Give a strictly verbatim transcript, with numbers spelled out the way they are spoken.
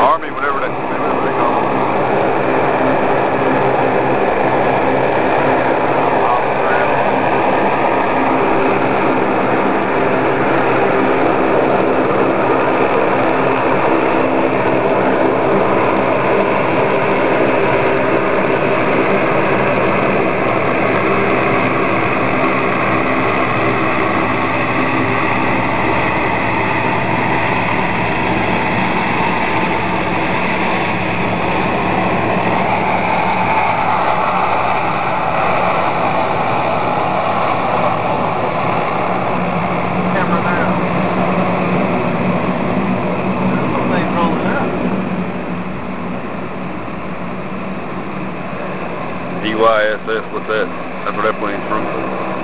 Army, whatever they, whatever they call them. D Y S S, what's that? That's where that plane's from.